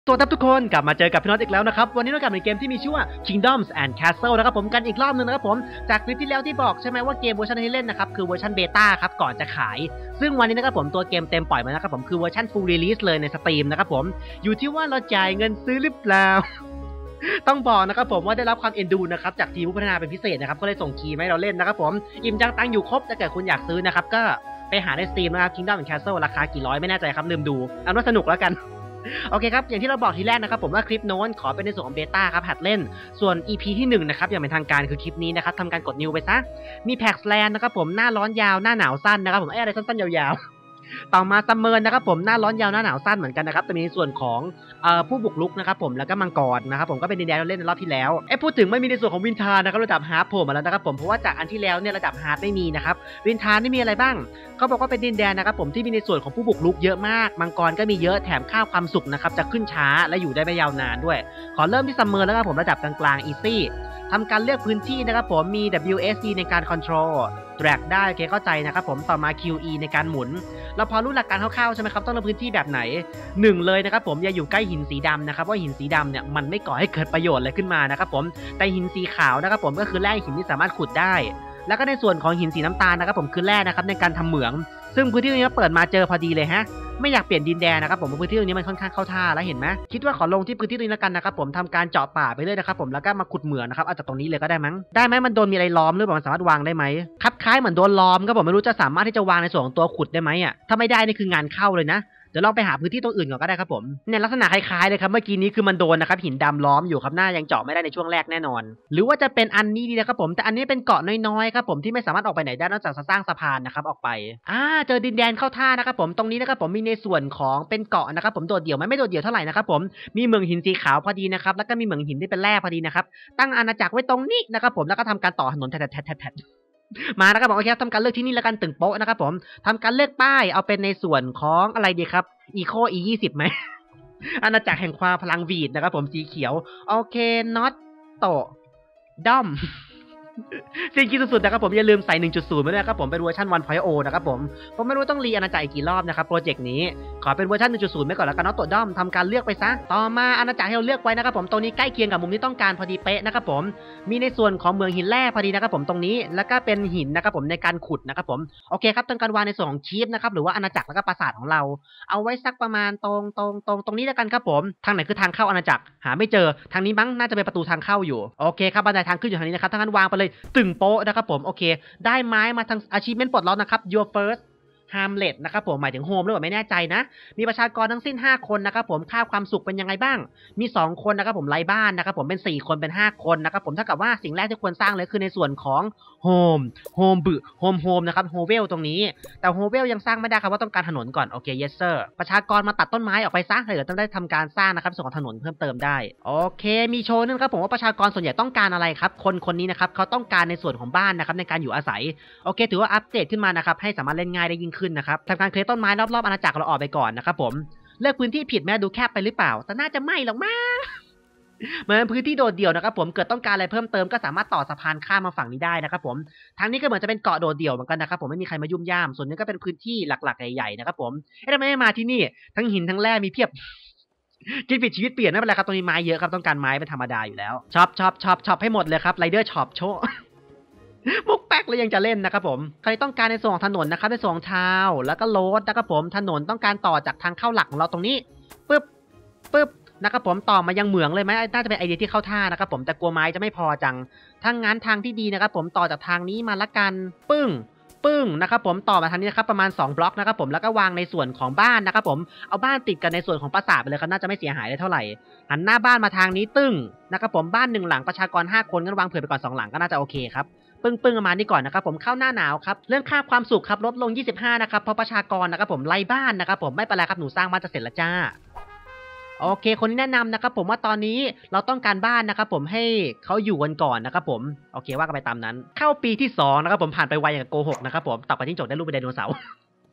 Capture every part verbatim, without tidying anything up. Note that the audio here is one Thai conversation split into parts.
สวัสดีทุกคนกลับมาเจอกับพี่น็อตอีกแล้วนะครับวันนี้เรากลับในเกมที่มีชื่อว่า Kingdoms and Castle นะครับผมกันอีกรอบนึงนะครับผมจากคลิปที่แล้วที่บอกใช่ไหมว่าเกมเวอร์ชันที่เล่นนะครับคือเวอร์ชันเบต้าครับก่อนจะขายซึ่งวันนี้นะครับผมตัวเกมเต็มปล่อยมานะครับผมคือเวอร์ชัน Full Release เลยในสตรีมนะครับผมอยู่ที่ว่าเราจ่ายเงินซื้อหรือเปล่า ต้องบอกนะครับผมว่าได้รับความเอ็นดูนะครับจากทีมผู้พัฒนาเป็นพิเศษนะครับก็เลยส่งคีย์มาให้เราเล่นนะครับผมอิ่มจังตังอยู่ครบถ้าเกิดคุณอยากซื้อนะครับก็ไปหาในสตรีมนะครับ Kingdoms and Castle ราคากี่ร้อยไม่แน่ใจครับลืมดูเอาว่าสนุกแล้วกันโอเคครับอย่างที่เราบอกทีแรกนะครับผมว่าคลิปโน้นขอเป็นในส่วนของเบต้าครับหัดเล่นส่วน อี พี ที่หนึ่งนะครับอย่างเป็นทางการคือคลิปนี้นะครับทำการกดนิวไปซะมีแพ็กแลนนะครับผมหน้าร้อนยาวหน้าหนาวสั้นนะครับผมไอ้อะไรสั้นๆยาวๆต่อมาซัมเมอร์นะครับผมหน้าร้อนยาวหน้าหนาวสั้นเหมือนกันนะครับจะมีในส่วนของเอ่อผู้บุกรุกนะครับผมแล้วก็มังกรนะครับผมก็เป็นดินแดนเราเล่นในรอบที่แล้วไอ้พูดถึงไม่มีในส่วนของวินทานะครับระดับฮาร์ดโผล่มาแล้วนะครับผมเพราะว่าจากอันที่แล้วเนี่ยระดับฮาร์ดไม่มีนะครับวินทาไม่มีอะไรบ้างเขาบอกว่าเป็นดินแดนนะครับผมที่มีในส่วนของผู้บุกรุกเยอะมากมังกรก็มีเยอะแถมค่าความสุขนะครับจะขึ้นช้าและอยู่ได้ไม่ยาวนานด้วยขอเริ่มที่ซัมเมอร์แล้วครับผมระดับกลางๆ easy ทำการเลือกพื้นที่นะครับผมมี ดับเบิลยู เอส ดี ในการ control drag ได้โอเคเข้าใจนะครับผมต่อมา คิว อี ในการหมุนเราพอรู้หลักการคร่าวๆใช่ไหมครับต้องเลือกพื้นที่แบบไหนหนึ่งเลยนะครับผมอย่าอยู่ใกล้หินสีดำนะครับว่าหินสีดำเนี่ยมันไม่ก่อให้เกิดประโยชน์อะไรขึ้นมานะครับผมแต่หินสีขาวนะครับผมก็คือแร่หินที่สามารถขุดได้แล้วก็ในส่วนของหินสีน้ำตาลนะครับผมคือแร่นะครับในการทำเหมืองซึ่งพื้นที่ตรงนี้เปิดมาเจอพอดีเลยฮะไม่อยากเปลี่ยนดินแดนนะครับผมพื้นที่ตรงนี้มันค่อนข้างเข้าท่าแล้วเห็นไหมคิดว่าขอลงที่พื้นที่ตรงนี้แล้วกันนะครับผมทำการเจาะป่าไปเลยนะครับผมแล้วก็มาขุดเหมืองนะครับเอาจากตรงนี้เลยก็ได้มั้งได้ไหมมันโดนมีอะไรล้อมหรือเปล่ามันสามารถวางได้ไหมคล้ายเหมือนโดนล้อมครับผมไม่รู้จะสามารถที่จะวางในส่วนของตัวขุดได้ไหมอ่ะถ้าไม่ได้นี่คืองานเข้าเลยนะเดี๋ยวลองไปหาพื้นที่ตรงอื่นก่อนก็ได้ครับผมเนี่ยลักษณะคล้ายๆเลยครับเมื่อกี้นี้คือมันโดนนะครับหินดำล้อมอยู่ครับหน้ายังเจาะไม่ได้ในช่วงแรกแน่นอนหรือว่าจะเป็นอันนี้ดีนะครับผมแต่อันนี้เป็นเกาะน้อยๆครับผมที่ไม่สามารถออกไปไหนได้นอกจากสร้างสะพานนะครับออกไปอ่าเจอดินแดนเข้าท่านะครับผมตรงนี้นะครับผมมีในส่วนของเป็นเกาะนะครับผมโดดเดี่ยวไหมไม่โดดเดี่ยวเท่าไหร่นะครับผมมีเหมืองหินสีขาวพอดีนะครับแล้วก็มีเหมืองหินที่เป็นแร่พอดีนะครับตั้งอาณาจักรไว้ตรงนี้นะครับผมแล้วก็ทำการต่อถนนแทดๆมานะครับผมโอเคทำการเลือกที่นี่แล้วกันตึงโป๊ะนะครับผมทำการเลือกป้ายเอาเป็นในส่วนของอะไรดีครับอีโคอียี่สิบไหม อาณาจักรแห่งความพลังวีดนะครับผมสีเขียวโอเคน็อตโตด้อม สิ่งที่สุดๆนะครับผมอย่าลืมใส่ หนึ่งจุดศูนย์ มาด้วยนะครับผมเป็นเวอร์ชัน วัน พอยต์ โอ นะครับผมผมไม่รู้ต้องรีอาณาจักรอีกกี่รอบนะครับโปรเจกต์นี้ขอเป็นเวอร์ชัน หนึ่งจุดศูนย์ ไปก่อนแล้วกันน็อตโตด้อมทำการเลือกไปซะต่อมาอาณาจักรที่เราเลือกไว้นะครับผมตรงนี้ใกล้เคียงกับมุมที่ต้องการพอดีเป๊ะนะครับผมมีในส่วนของเมืองหินแร่พอดีนะครับผมตรงนี้แล้วก็เป็นหินนะครับผมในการขุดนะครับผมโอเคครับทำการวางในส่วนของชีฟนะครับหรือว่าอาณาจักรแล้วก็ปราสาทของเราเอาไว้สักประมาณตรงตรงตรงตรงนี้แล้วกันครับผมทางไหนคือทางเข้าอาณาจักรหาไม่เจอทางนี้มั้งน่าจะเป็นประตูทางเข้าอยู่โอเคครับบันไดทางขึ้นอยู่ทางนี้นะครับทางนั้นวางไปเลยตึงโป๊ะนะครับผมโอเคได้ไม้มาทาง achievement ปลดล็อกนะครับ your first Hamlet นะครับผมหมายถึงโฮมหรือเปล่าไม่แน่ใจนะมีประชากรทั้งสิ้นห้าคนนะครับผมค่าความสุขเป็นยังไงบ้างมีสองคนนะครับผมไร้บ้านนะครับผมเป็นสี่คนเป็นห้าคนนะครับผมเท่ากับว่าสิ่งแรกที่ควรสร้างเลยคือในส่วนของโฮมโฮมบึโฮมโฮมนะครับโฮเวลตรงนี้แต่โฮเวลยังสร้างไม่ได้ครับว่าต้องการถนนก่อนโอเค yes sir ประชากรมาตัดต้นไม้ออกไปซะเดี๋ยวต้องได้ทำการสร้างนะครับส่วนของถนนเพิ่มเติมได้โอเคมีโชว์นึงครับผมว่าประชากรส่วนใหญ่ต้องการอะไรครับคนคนนี้นะครับเขาต้องการในส่วนของบ้านนะครับในการอยู่อาศัยโอเคถือว่าอัปเดตขึ้นมานะครับให้สามารถเล่นง่ายได้ยิ่งขึ้นนะครับทำการเคลียร์ต้นไม้รอบๆอาณาจักรเราออกไปก่อนนะครับผมเลือกพื้นที่ผิดแม้ดูแคบไปหรือเปล่าแต่น่าจะไม่หรอกมั้งเหมือนพื้นที่โดดเดี่ยวนะครับผมเกิดต้องการอะไรเพิ่มเติมก็สามารถต่อสะพานข้ามมาฝั่งนี้ได้นะครับผมทางนี้ก็เหมือนจะเป็นเกาะโดดเดี่ยวเหมือนกันนะครับผมไม่มีใครมายุ่มย่ามส่วนนี้ก็เป็นพื้นที่หลักๆใหญ่ๆนะครับผมเอ๊ะทำไมไม่มาที่นี่ทั้งหินทั้งแร่มีเพียบคิดผิดชีวิตเปลี่ยนไม่เป็นไรครับตรงนี้ไม้เยอะครับต้องการไม้เป็นธรรมดาอยู่แล้วช็อปช็อปช็อปช็อปให้หมดเลยครับไรเดอร์ช็อปโชว์มุกแป๊กเลยยังจะเล่นนะครับผมใครต้องการในส่วนของถนนนะครับในส่วนของทาวแล้วก็โรดนะครับผมถนนต้องการต่อจากทางเข้าหลักของเราตรงนี้ปึ๊บปึ๊บนะครับผมต่อมายังเหมืองเลยไหมน่าจะเป็นไอเดียที่เข้าท่านะครับผมแต่กลัวไม้จะไม่พอจังถ้างั้นทางที่ดีนะครับผมต่อจากทางนี้มาละกันปึ้งปึ้งนะครับผมต่อมาทางนี้นะครับประมาณสองบล็อกนะครับผมแล้วก็วางในส่วนของบ้านนะครับผมเอาบ้านติดกันในส่วนของปราสาทไปเลยครับน่าจะไม่เสียหายได้เท่าไหร่หันหน้าบ้านมาทางนี้ตึ้งนะครับผมบ้านหนึ่งหลังประชากรห้าคนงั้นวางเผื่อไปก่อนสองหลังก็น่าจะโอเคครับปึ้งปึ้งประมาณนี้ก่อนนะครับผมเข้าหน้าหนาวครับเรื่องค่าความสุขครับลดลงยี่สิบห้านะครับเพราะประชากรนะครับผมไร้บ้านนะครับผมไม่เป็นไรครับหนูสร้างบ้านจะเสร็จแล้วจ้าโอเคคนที่แนะนำนะครับผมว่าตอนนี้เราต้องการบ้านนะครับผมให้เขาอยู่กันก่อนนะครับผมโอเคว่ากันไปตามนั้นเข้าปีที่สองนะครับผมผ่านไปไวอย่างโกหกนะครับผมตัดไปจิ้งจกได้รูปเป็นไดโนเสาร์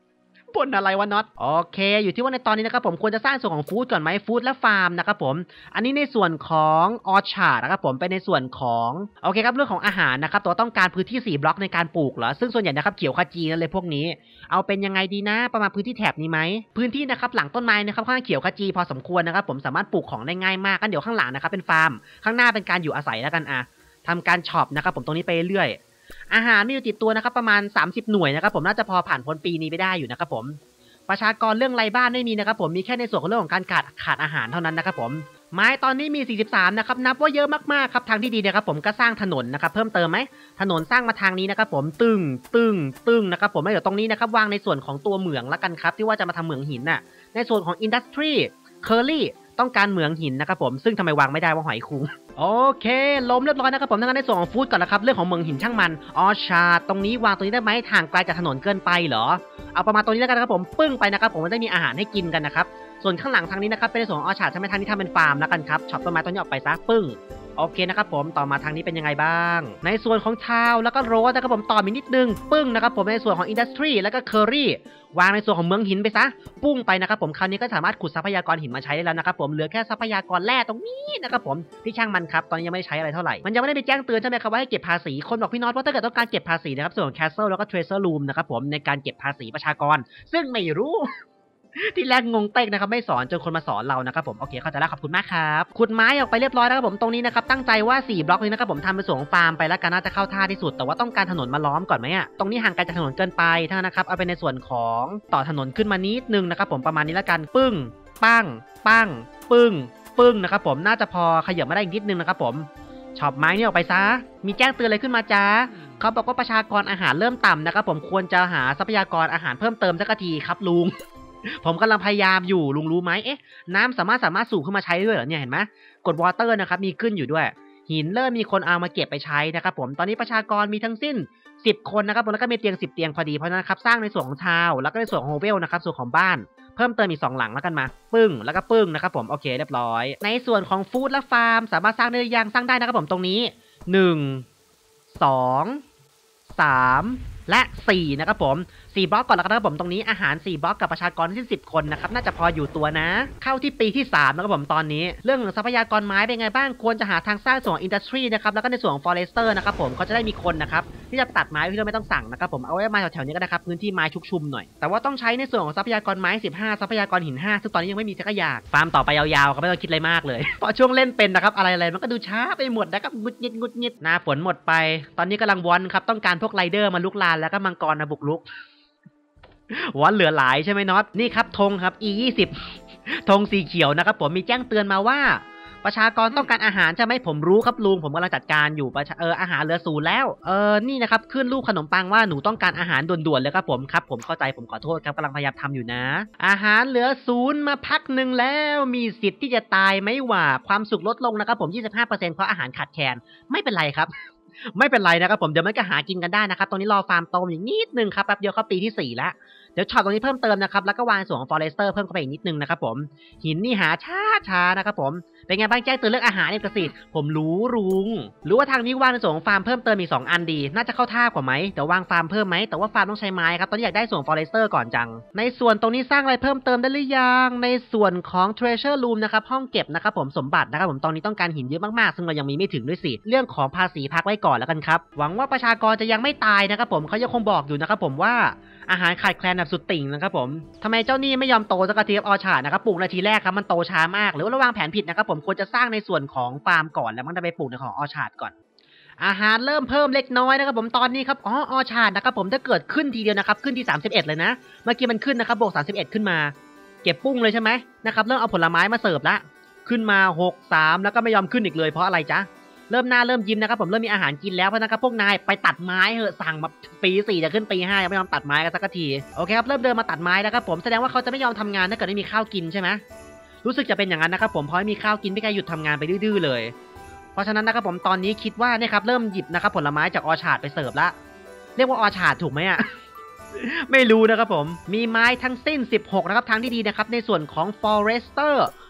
บ่นอะไรวะน็อตโอเคอยู่ที่ว่าในตอนนี้นะครับผมควรจะสร้างส่วนของฟู้ดก่อนไหมฟู้ดและฟาร์มนะครับผมอันนี้ในส่วนของออชาร์ดนะครับผมเป็นในส่วนของโอเคครับเรื่องของอาหารนะครับตัวต้องการพื้นที่สี่บล็อกในการปลูกเหรอซึ่งส่วนใหญ่นะครับเขียวขจีนั่นเลยพวกนี้เอาเป็นยังไงดีนะประมาณพื้นที่แถบนี้ไหมพื้นที่นะครับหลังต้นไม้นะครับค่อนข้างเขียวขจีพอสมควรนะครับผมสามารถปลูกของได้ง่ายมากกันเดี๋ยวข้างหลังนะครับเป็นฟาร์มข้างหน้าเป็นการอยู่อาศัยแล้วกันอะทำการช็อปนะครับผมตรงนี้ไปเรื่อยอาหารมีอยู่ติดตัวนะครับประมาณสามสิบหน่วยนะครับผมน่าจะพอผ่านพ้นปีนี้ไปได้อยู่นะครับผมประชากรเรื่องไรบ้านไม่มีนะครับผมมีแค่ในส่วนของเรื่องของการขาดขาดอาหารเท่านั้นนะครับผมไม้ตอนนี้มีสี่สิบสามนะครับนับว่าเยอะมากๆครับทางที่ดีนะครับผมก็สร้างถนนนะครับเพิ่มเติมไหมถนนสร้างมาทางนี้นะครับผมตึงตึงตึงนะครับผมแล้วเดี๋ยวตรงนี้นะครับวางในส่วนของตัวเหมืองละกันครับที่ว่าจะมาทำเหมืองหินน่ะในส่วนของอินดัสทรีเคอรี่ต้องการเหมืองหินนะครับผมซึ่งทำไมวางไม่ได้ว่าหอยคุ้งโอเคล้มเรียบร้อยนะครับผมทั้งนั้นในส่วนของฟู้ดก่อนนะครับเรื่องของเหมืองหินช่างมันออชาร์ดตรงนี้วางตรงนี้ได้ไหมทางไกลจากถนนเกินไปเหรอเอาประมาณตรงนี้แล้วกันนะครับผมปึ้งไปนะครับผมมันได้มีอาหารให้กินกันนะครับส่วนข้างหลังทางนี้นะครับเป็นในส่วนของออชาร์ดใช่ไหมทางนี้ทำเป็นฟาร์มแล้วกันครับช็อปต้นไม้ต้นนี้ออกไปซะปึ้งโอเคนะครับผมต่อมาทางนี้เป็นยังไงบ้างในส่วนของทาวแล้วก็โรสนะครับผมต่อมีนิดนึงปึ้งนะครับผมในส่วนของอินดัสทรีแล้วก็เคอรี่วางในส่วนของเมืองหินไปซะปุ้งไปนะครับผมคราวนี้ก็สามารถขุดทรัพยากรหินมาใช้ได้แล้วนะครับผมเหลือแค่ทรัพยากรแร่ตรงนี้นะครับผมที่ช่างมันครับตอนนี้ยังไม่ได้ใช้อะไรเท่าไหร่มันยังไม่ได้ไปแจ้งเตือนใช่ไหมครับว่าให้เก็บภาษีคนบอกพี่น็อตว่าถ้าเกิดต้องการเก็บภาษีนะครับส่วนของแคสเซิลแล้วก็เทรเซอร์รูมนะครับผมในการเก็บภาษีประชากรซึ่งไม่รู้ ที่แรกงงเต็กนะครับไม่สอนจนคนมาสอนเรานะครับผมโอเคเข้าใจแล้วขอบคุณมากครับขุดไม้ออกไปเรียบร้อยแล้วครับผมตรงนี้นะครับตั้งใจว่าสี่บล็อกนี้นะครับผมทำเป็นส่วนของฟาร์มไปแล้วกันน่าจะเข้าท่าที่สุดแต่ว่าต้องการถนนมาล้อมก่อนไหมอ่ะตรงนี้ห่างไกลจากถนนเกินไปเท่านั้นนะครับเอาไปในส่วนของต่อถนนขึ้นมานิดนึงนะครับผมประมาณนี้แล้วกันปึ้งปั้งปั้งปึ้งปึ้งนะครับผมน่าจะพอขยับมาได้อีกนิดนึงนะครับผมช็อปไม้นี่ออกไปซะมีแจ้งเตือนอะไรขึ้นมาจ้าเขาบอกว่าประชากรอาหารเริ่มต่ำนะครับผมควรจะหาทรัพยากรอาหารเพิ่มเติมสักทีครับลุงผมกำลังพยายามอยู่ลุงรู้ไหมเอ๊ะน้ำสามารถสามารถสูบขึ้นมาใช้ด้วยเหรอเนี่ยเห็นไหมกดวอเตอร์นะครับมีขึ้นอยู่ด้วยหินเริ่มมีคนเอามาเก็บไปใช้นะครับผมตอนนี้ประชากรมีทั้งสิ้นสิบคนนะครับแล้วก็มีเตียงสิบเตียงพอดีเพราะนั้นครับสร้างในส่วนของทาวแล้วก็ในส่วนของโฮเวลนะครับส่วนของบ้านเพิ่มเติมอีกสองหลังแล้วกันมาปึ้งแล้วก็ปึ้งนะครับผมโอเคเรียบร้อยในส่วนของฟู้ดและฟาร์มสามารถสร้างได้ยังสร้างได้นะครับผมตรงนี้หนึ่ง สอง สามและสี่นะครับผมสี่บล็อกก่อนแล้วกันนะครับผมตรงนี้อาหารสี่บล็อกกับประชากรที่สิบคนนะครับน่าจะพออยู่ตัวนะเข้าที่ปีที่สามนะครับผมตอนนี้เรื่องทรัพยากรไม้เป็นไงบ้างควรจะหาทางสร้างส่วนอินดัสทรีนะครับแล้วก็ในส่วนของฟอเรสเตอร์นะครับผมเขาจะได้มีคนนะครับที่จะตัดไม้ที่เราไม่ต้องสั่งนะครับผมเอาไว้มาแถวๆนี้ก็ได้ครับพื้นที่ไม้ชุกชุมหน่อยแต่ว่าต้องใช้ในส่วนของทรัพยากรไม้สิบห้าทรัพยากรหินห้าซึ่งตอนนี้ยังไม่มีสักอย่างฟาร์มต่อไปยาวๆครับไม่ต้องคิดอะไรมากเลยเพราะช่วงเล่นเป็นนะครับอะไรๆมันก็ดูช้าไปหมดนะครับงุดงิดงุดงิดหน้าฝนหมดไปตอนนี้กำลังวอนครับต้องการพวกไรเดอร์มาลุกลานแล้วก็มังกรมาบุกลุกวอนเหลือหลายใช่ไหมน็อตนี่ครับธงครับ อี ยี่สิบ ธงสีเขียวนะครับผมมีแจ้งเตือนมาว่าประชากรต้องการอาหารใช่ไหมผมรู้ครับลุงผมกำลังจัดการอยู่ประชาเอออาหารเหลือศูนย์แล้วเออนี่นะครับขึ้นรูปขนมปังว่าหนูต้องการอาหารด่วนๆเลยครับผมครับผมเข้าใจผมขอโทษครับกำลังพยายามทำอยู่นะอาหารเหลือศูนย์มาพักหนึ่งแล้วมีสิทธิ์ที่จะตายไหมว่าความสุขลดลงนะครับผม ยี่สิบห้าเปอร์เซ็นต์ เพราะอาหารขาดแคลนไม่เป็นไรครับไม่เป็นไรนะครับผมเดี๋ยวมันก็หากินกันได้นะครับตรงนี้รอฟาร์มโตอีกนิดนึงครับแป๊บเดียวเข้าปีที่สี่แล้วเดี๋ยวช็อตตรงนี้เพิ่มเติมนะครับแล้วก็วางส่วนของฟอเรสเตอร์เพิ่มเข้าไปอีกนิดนึงนะครับผมหินนี่หาช้าช้านะครับผมเป็นไงบ้างแจ้งเตือนเรื่องอาหารเนี่ยกสิผมรู้ลุงรู้ว่าทางนี้วางในส่วนของฟาร์มเพิ่มเติมอีกสองอันดีน่าจะเข้าท่ากว่าไหมแต่วางฟาร์มเพิ่มไหมแต่ว่าฟาร์มต้องใช้ไม้ครับตอนนี้อยากได้ส่วนฟอเรสเตอร์ก่อนจังในส่วนตรงนี้สร้างอะไรเพิ่มเติมได้หรือยังในส่วนของ treasure room นะครับห้องเก็บนะครับผมสมบัตินะครับผมตอนนี้ต้องการหินเยอะมากๆซึ่งเรายังมีไม่ถึงด้วยสิเรื่องของภาษีพักไว้ก่อนแล้วกันครับหวังว่าประชากรจะยังไม่ตายนะครับผมเขายังคงบอกอยู่นะครับผมว่าอาหารขาดแคลนแบบสุดติ่งนะครับผมทำไมเจ้านี่ไม่ยอมโตสักทีออชาร์ดนะครับปลูกนาทีแรกครับมันโตช้ามากหรือว่าระวางแผนผิดนะครับผมควรจะสร้างในส่วนของฟาร์มก่อนแล้วมันจะไปปลูกในของออชาร์ดก่อนอาหารเริ่มเพิ่มเล็กน้อยนะครับผมตอนนี้ครับอ๋อออชาร์ดนะครับผมถ้าเกิดขึ้นทีเดียวนะครับขึ้นที่สามสิบเอ็ดเลยนะเมื่อกี้มันขึ้นนะครับบวกสามสิบเอ็ดขึ้นมาเก็บปุ้งเลยใช่ไหมนะครับเริ่มเอาผลไม้มาเสิร์ฟละขึ้นมาหก สามแล้วก็ไม่ยอมขึ้นอีกเลยเพราะอะไรจ๊ะเริ่มหน้าเริ่มยิ้มนะครับผมเริ่มมีอาหารกินแล้วเพราะนะครับพวกนายไปตัดไม้เหอะสั่งมาปีสี่จะขึ้นปีห้ายังไม่ยอมตัดไม้กันสักทีโอเคครับเริ่มเดินมาตัดไม้แล้วครับผมแสดงว่าเขาจะไม่ยอมทำงานถ้าเกิดไม่มีข้าวกินใช่ไหมรู้สึกจะเป็นอย่างนั้นนะครับผมเพราะไม่มีข้าวกินพี่แกหยุดทำงานไปดื้อๆเลยเพราะฉะนั้นนะครับผมตอนนี้คิดว่าเนี่ยครับเริ่มหยิบนะครับผลไม้จากออชาร์ดไปเสิร์ฟละเรียกว่าออชาร์ดถูกไหมอ่ะ ไม่รู้นะครับผมมีไม้ทั้งสิ้นสิบหกนะครับทางที่ดีนะครับในส่วนของ Forester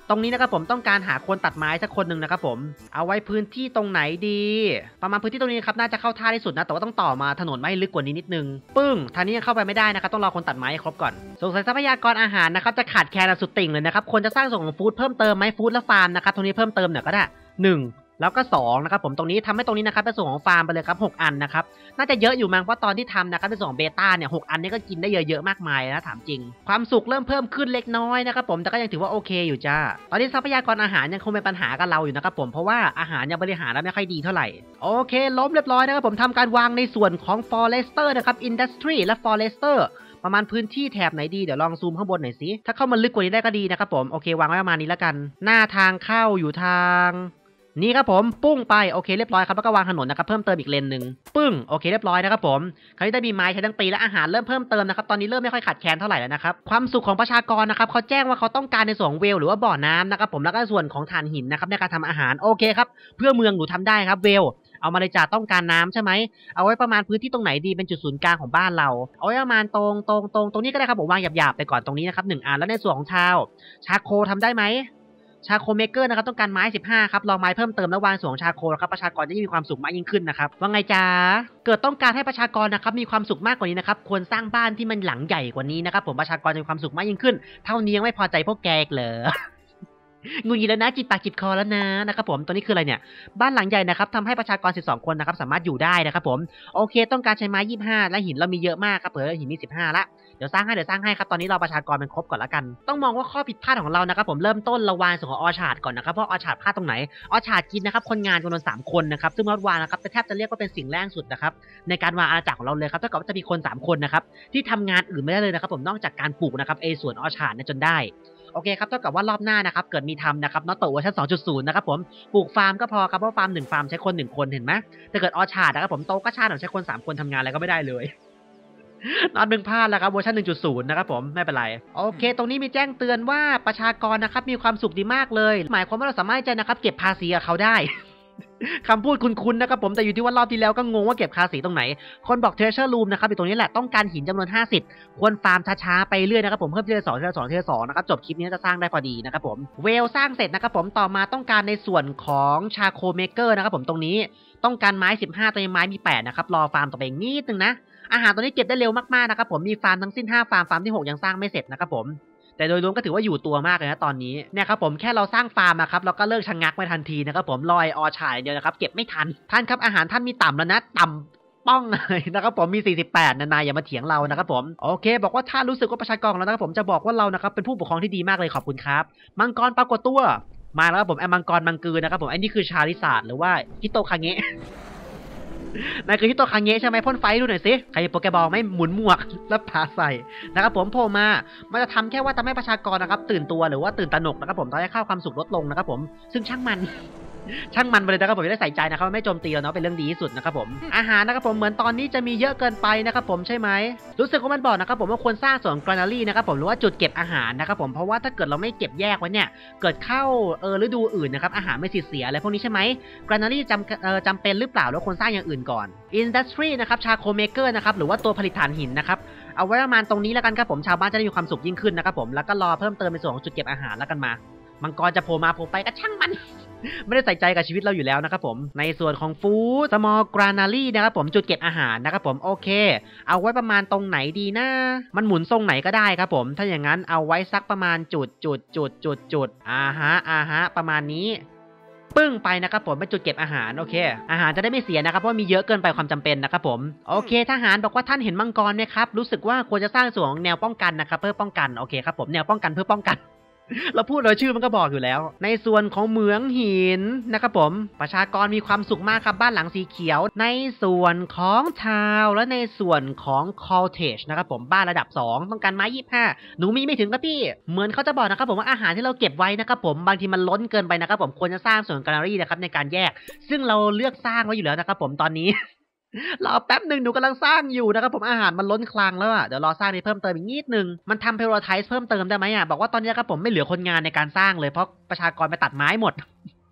ตรงนี้นะครับผมต้องการหาคนตัดไม้สักคนหนึ่งนะครับผมเอาไว้พื้นที่ตรงไหนดีประมาณพื้นที่ตรงนี้ครับน่าจะเข้าท่าที่สุดนะแต่ว่าต้องต่อมาถนนไม่ลึกกว่านี้นิดนึงปึ้งทางนี้ยังเข้าไปไม่ได้นะครับต้องรอคนตัดไม้ให้ครบก่อนสงสัยทรัพยากรอาหารนะครับจะขาดแคลนสุดติ่งเลยนะครับควรจะสร้างส่วนของฟู้ดเพิ่มเติมไหมฟู้ดและฟาร์มนะครับตรงนี้เพิ่มเติมหน่อยก็ได้หนึ่งแล้วก็สองนะครับผมตรงนี้ทำให้ตรงนี้นะครับเป็นส่วนของฟาร์มไปเลยครับหกอันนะครับน่าจะเยอะอยู่มั้งเพราะตอนที่ทำนะครับเป็นส่วนของเบต้าเนี่ยหกอันนี้ก็กินได้เยอะๆมากมายนะถามจริงความสุขเริ่มเพิ่มขึ้นเล็กน้อยนะครับผมแต่ก็ยังถือว่าโอเคอยู่จ้าตอนนี้ทรัพยากรอาหารยังคงเป็นปัญหากับเราอยู่นะครับผมเพราะว่าอาหารยังบริหารแล้วไม่ค่อยดีเท่าไหร่โอเคล้มเรียบร้อยนะครับผมทำการวางในส่วนของ Forester นะครับ Industry และ Forester ประมาณพื้นที่แถบไหนดีเดี๋ยวลองซูมข้างบนหน่อยสิถ้าเข้ามาลึกกว่านี้ได้ก็ดีนะครับผมโอเควางไว้ประมาณนี้แล้วกันหน้าทางเข้าอยู่ทางนี่ครับผมปุ้งไปโอเคเรียบร้อยครับแล้วก็วางถนนนะครับเพิ่มเติมอีกเลนหนึ่งปึ้งโอเคเรียบร้อยนะครับผมคราวนี้ได้มีไม้ใช้ทั้งปีและอาหารเริ่มเพิ่มเติมนะครับตอนนี้เริ่มไม่ค่อยขาดแคลนเท่าไหร่แล้วนะครับความสุขของประชากรนะครับเขาแจ้งว่าเขาต้องการในส่วนของเวลหรือว่าบ่อน้ำนะครับผมแล้วก็ส่วนของถ่านหินนะครับในการทำอาหารโอเคครับเพื่อเมืองหนูทำได้ครับเวลเอามาเลยจ่าต้องการน้ำใช่ไหมเอาไว้ประมาณพื้นที่ตรงไหนดีเป็นจุดศูนย์กลางของบ้านเราเอาไว้ประมาณตรงตรงตรงตรงนี้ก็ได้ครับผมวางหยาบๆไปก่อนตรงนี้นะครับหนึ่งอันแล้วในส่วนของชาวชาโคทำได้ไหมชาโคเมเกอร์นะครับต้องการไม้สิบห้าครับรอไม้เพิ่มเติมแล้ววางส่วนของชาโคนะครับประชากรจะยิ่งมีความสุขมากยิ่งขึ้นนะครับว่าไงจ๊ะเกิดต้องการให้ประชากรนะครับมีความสุขมากกว่านี้นะครับควรสร้างบ้านที่มันหลังใหญ่กว่านี้นะครับผมประชากรจะมีความสุขมากยิ่งขึ้นเท่านี้ยังไม่พอใจพวกแกเหรอ งูยีแล้วนะจิตปากจิตคอแล้วนะนะครับผมตัวนี้คืออะไรเนี่ยบ้านหลังใหญ่นะครับทำให้ประชากรสิบสองคนนะครับสามารถอยู่ได้นะครับผมโอเคต้องการใช้ไม้ยี่สิบห้าและหินเรามีเยอะมากครับเผื่อหินมีสิบห้าละเดี๋ยวสร้างให้เดี๋ยวสร้างให้ครับตอนนี้เราประชากรเป็นครบก่อนละกันต้องมองว่าข้อผิดพลาดของเรานะครับผมเริ่มต้นระวางส่วนของออชาร์ดก่อนนะครับเพราะออชาร์ดพลาดตรงไหนออชาร์ดกินนะครับคนงานจำนวนสามคนนะครับซึ่งมอดวางนะครับแทบจะเรียกว่าเป็นสิ่งแรกสุดนะครับในการวางอาณาจักรของเราเลยครับเท่ากับว่าจะมีคนสามคนนะครับที่ทำงานอื่นไม่ได้เลยนะครับผมนอกจากการปลูกนะครับไอส่วนออชาร์ดเนี่ยจนได้โอเคครับเท่ากับว่ารอบหน้านะครับเกิดมีทำนะครับน็อตโตเวอร์ชัน สองจุดศูนย์ นะครับผมปลูกฟาร์มก็พอครับเพราะฟาร์มหนึ่งฟาร์มใช้คนหนึ่งคนเห็นไหมถ้าเกิดออชาร์ดนะครับผมโตก็ชาร์ดใช้คนสามคนทำงานอะไรก็ไม่ได้เลยน็อตหนึ่งพลาดแล้วครับเวอร์ชัน หนึ่งจุดศูนย์ นะครับผมไม่เป็นไรโอเคตรงนี้มีแจ้งเตือนว่าประชากรนะครับมีความสุขดีมากเลยหมายความว่าเราสามารถจะนะครับเก็บภาษีกับเขาได้ คำพูดคุ้นๆนะครับผมแต่อยู่ที่ว่ารอบที่แล้วก็งงว่าเก็บภาษีตรงไหนคนบอก Treasure Room นะครับอยู่ตรงนี้แหละต้องการหินจำนวนห้าสิบควรฟาร์มช้าๆไปเรื่อยนะครับผมเพิ่มทีละสองทีละสองทีละสองนะครับจบคลิปนี้จะสร้างได้พอดีนะครับผมเวลสร้างเสร็จนะครับผมต่อมาต้องการในส่วนของชาโคเมเกอร์นะครับผมตรงนี้ต้องการไม้สิบห้าตัวนี้ไม้มีแปดนะครับรอฟาร์มต่อไปอีกนิดนึงนะอาหารตัวนี้เก็บได้เร็วมากๆนะครับผมมีฟาร์มทั้งสิ้นห้าฟาร์มฟาร์มที่หกยังสร้างไม่เสร็จนะครับผมแต่โดยรวมก็ถือว่าอยู่ตัวมากเลยนะตอนนี้เนี่ยครับผมแค่เราสร้างฟาร์มนะครับเราก็เลิกชะงักไปทันทีนะครับผมลอยออชายเดียวนะครับเก็บไม่ทันท่านครับอาหารท่านมีต่ำแล้วนะต่ำป้องเลยนะครับผมมีสี่สิบแปดนายอย่ามาเถียงเรานะครับผมโอเคบอกว่าถ้ารู้สึกว่าประชากรของเรานะครับผมจะบอกว่าเรานะครับเป็นผู้ปกครองที่ดีมากเลยขอบคุณครับมังกรปรากฏตัวมาแล้วครับผมไอ้มังกรมังกือนะครับผมไอ้นี่คือชาลิซาร์ดหรือว่าฮิโตคาเงะนายคือฮิโตคาเงะใช่ไหมพ่นไฟดูหน่อยสิใครโปเกบอลไม่หมุนหมวกแล้วพาใส่นะครับผมโผล่มามันจะทำแค่ว่าทำให้ประชากรนะครับตื่นตัวหรือว่าตื่นตระหนกนะครับผมทำให้ค่าความสุขลดลงนะครับผมซึ่งช่างมัน ช่างมันไปเลยนะครับผมจะได้ใส่ใจนะครับไม่โจมตีเราเนาะเป็นเรื่องดีที่สุดนะครับผมอาหารนะครับผมเหมือนตอนนี้จะมีเยอะเกินไปนะครับผมใช่ไหมรู้สึกว่ามันบอกนะครับผมว่าควรสร้างส่วนกรานารีนะครับผมหรือว่าจุดเก็บอาหารนะครับผมเพราะว่าถ้าเกิดเราไม่เก็บแยกไว้เนี่ยเกิดเข้าเออฤดูอื่นนะครับอาหารไม่เสียอะไรพวกนี้ใช่ไหมกรานารีจำเออจำเป็นหรือเปล่าแล้วควรสร้างอย่างอื่นก่อนอินดัสทรีนะครับชาโคเมเกอร์นะครับหรือว่าตัวผลิตถ่านหินนะครับเอาไว้ประมาณตรงนี้แล้วกันครับผมชาวบ้านจะได้มีความสุขยิ่งขึ้นนะครับผมแล้วก็รอเพิ่มเติมในส่วนของจุดเก็บอาหารแล้วกันมามังกรจะโผล่มาโผล่ไปก็ช่างมัน ไม่ได้ใส่ใจกับชีวิตเราอยู่แล้วนะครับผมในส่วนของฟู้ดสมอลกรานารีนะครับผมจุดเก็บอาหารนะครับผมโอเคเอาไว้ประมาณตรงไหนดีนะมันหมุนทรงไหนก็ได้ครับผมถ้าอย่างนั้นเอาไว้สักประมาณจุดจุดจุดจุดจุดอ่าฮะอ่าฮะประมาณนี้ปึ้งไปนะครับผมเป็นจุดเก็บอาหารโอเคอาหารจะได้ไม่เสียนะครับเพราะมีเยอะเกินไปความจำเป็นนะครับผมโอเคทหารบอกว่าท่านเห็นมังกรไหมครับรู้สึกว่าควรจะสร้างส่วนของแนวป้องกันนะครับเพื่อป้องกันโอเคครับผมแนวป้องกันเพื่อป้องกัน เราพูดเลยชื่อมันก็บอกอยู่แล้วในส่วนของเหมืองหินนะครับผมประชากรมีความสุขมากครับบ้านหลังสีเขียวในส่วนของทาวและในส่วนของคอลเทจนะครับผมบ้านระดับสองต้องการไม้ยี่สิบห้าหนูมีไม่ถึงครับพี่เหมือนเขาจะบอกนะครับผมว่าอาหารที่เราเก็บไว้นะครับผมบางทีมันล้นเกินไปนะครับผมควรจะสร้างส่วนแกลเลอรี่นะครับในการแยกซึ่งเราเลือกสร้างไว้อยู่แล้วนะครับผมตอนนี้ รอแป๊บหนึ่งหนูกำลังสร้างอยู่นะครับผมอาหารมันล้นคลังแล้วอ่ะเดี๋ยวรอสร้างนี้เพิ่มเติมอีกนิดนึงมันทำเพโรไทส์เพิ่มเติมได้ไหมอ่ะบอกว่าตอนนี้ครับผมไม่เหลือคนงานในการสร้างเลยเพราะประชากรไปตัดไม้หมด